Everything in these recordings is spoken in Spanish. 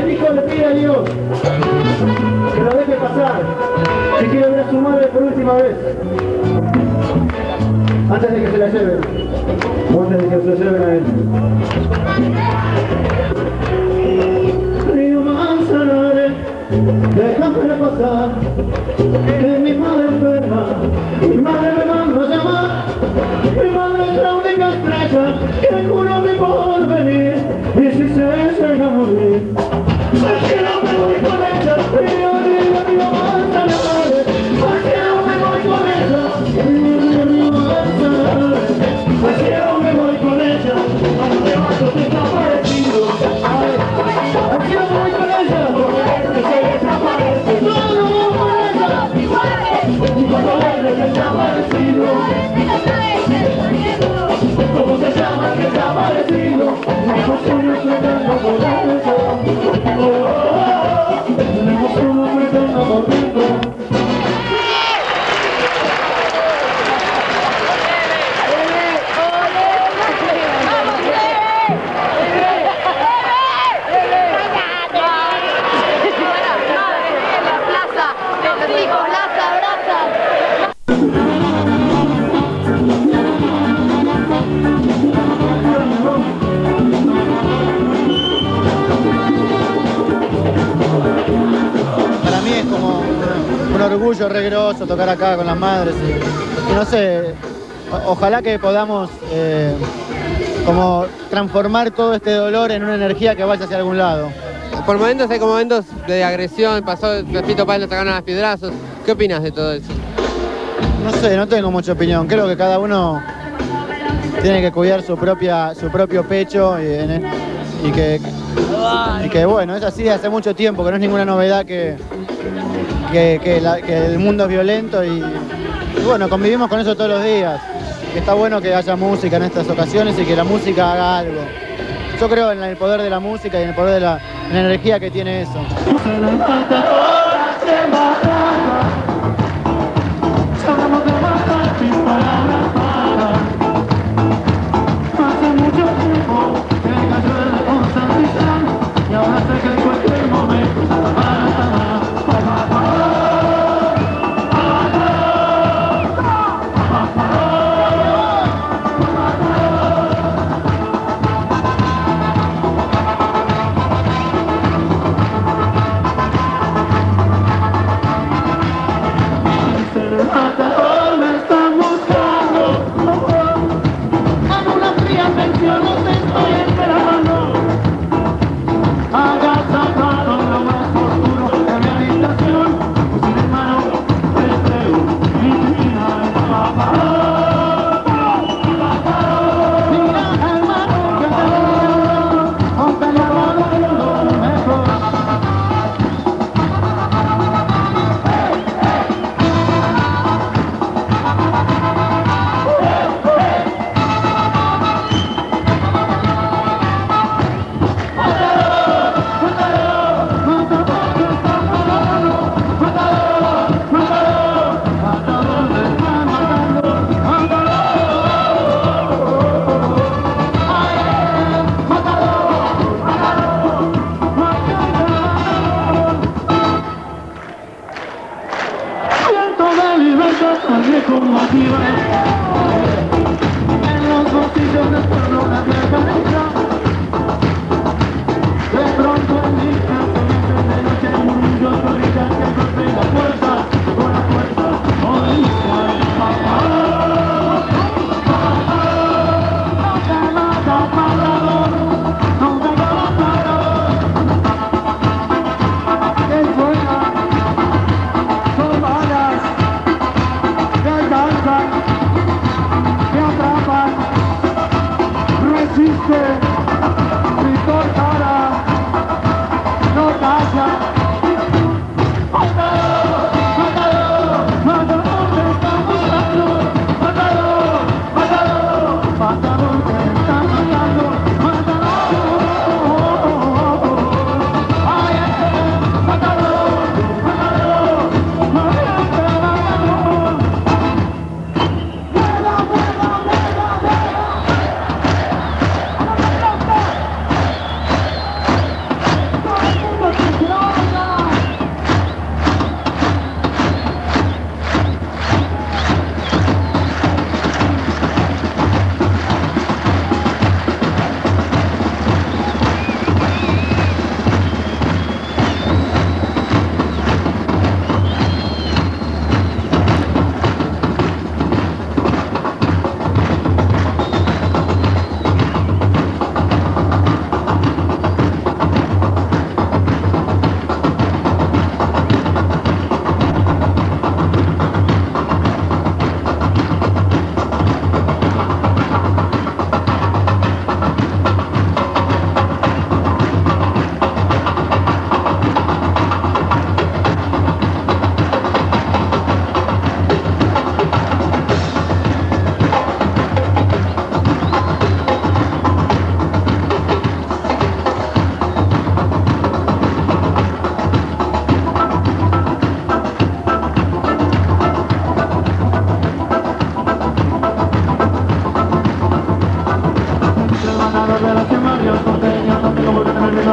el hijo le pide a Dios que lo deje pasar, si quiere ver a su madre por última vez, antes de que se la lleven, o antes de que se la lleven a él. Río Manzanares, déjame pasar, que mi madre enferma, mi madre me manda a llamar, mi madre es la única estrella que juro mi porvenir, y si se llega a morir, al cielo me voy con ella, río, río, río Manzanares, al cielo me voy con ella, río, río, río Manzanares, al cielo me voy con ella, a los demás desaparecidos, al cielo me voy con ella, porque se desaparece, no, no, con ella, y cuando él es desaparecido, ¿cómo se llama el desaparecido? Tenemos uno flotando por dentro, tenemos uno flotando por dentro. Orgullo re groso tocar acá con las madres y no sé, ojalá que podamos como transformar todo este dolor en una energía que vaya hacia algún lado. Por momentos hay como momentos de agresión, pasó Pepito Páez, le sacaron a las piedrazos. ¿Qué opinas de todo eso? No sé, no tengo mucha opinión, creo que cada uno tiene que cuidar su propio pecho y que bueno, es así hace mucho tiempo, que no es ninguna novedad que el mundo es violento y bueno, convivimos con eso todos los días. Y está bueno que haya música en estas ocasiones y que la música haga algo. Yo creo en el poder de la música y en el poder de la energía que tiene eso.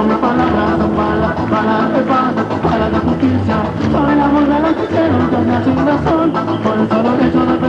pero mis palabras son balas de paz, balas de justicia. Soy la voz de los que hicieron, sin razón, por el solo hecho de